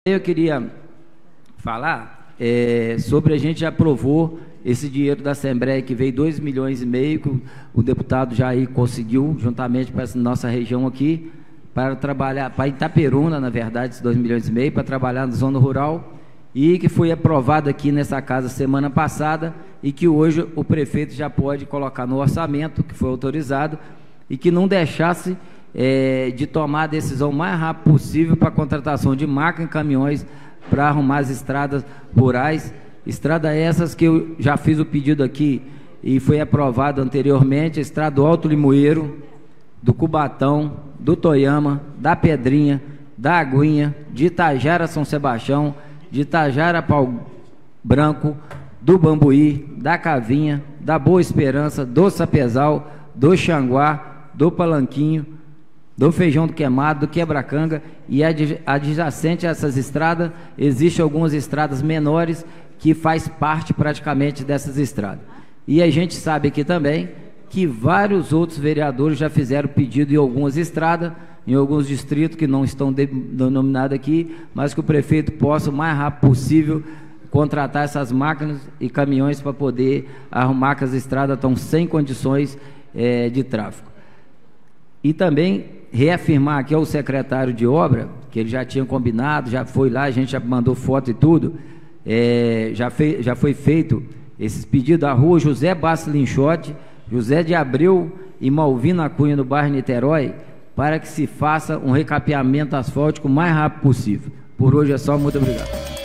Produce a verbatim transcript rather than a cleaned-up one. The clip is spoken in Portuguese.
Eu queria falar é, sobre a gente já aprovou esse dinheiro da Assembleia que veio dois milhões e meio, que o, o deputado Jair conseguiu, juntamente para essa nossa região aqui, para trabalhar, para Itaperuna, na verdade, esses dois milhões e meio, para trabalhar na zona rural, e que foi aprovado aqui nessa casa semana passada, e que hoje o prefeito já pode colocar no orçamento, que foi autorizado, e que não deixasse É, de tomar a decisão mais rápido possível para a contratação de máquinas e caminhões para arrumar as estradas rurais, estradas essas que eu já fiz o pedido aqui e foi aprovado anteriormente, a estrada do Alto Limoeiro, do Cubatão, do Toiama, da Pedrinha, da Aguinha, de Itajara a São Sebastião, de Itajara a Pau Branco, do Bambuí, da Cavinha, da Boa Esperança, do Sapezal, do Xanguá, do Palanquinho, do Feijão do Queimado, do Quebra-Canga, e adjacente a essas estradas, existem algumas estradas menores que faz parte praticamente dessas estradas. E a gente sabe aqui também que vários outros vereadores já fizeram pedido em algumas estradas, em alguns distritos que não estão denominados aqui, mas que o prefeito possa, o mais rápido possível, contratar essas máquinas e caminhões para poder arrumar que as estradas estão sem condições é, de tráfego. E também reafirmar aqui ao secretário de obra, que ele já tinha combinado, já foi lá, a gente já mandou foto e tudo, é, já, fei, já foi feito esses pedidos da rua José Bastos Linchote, José de Abreu e Malvina Cunha, no bairro Niterói, para que se faça um recapeamento asfáltico o mais rápido possível. Por hoje é só, muito obrigado.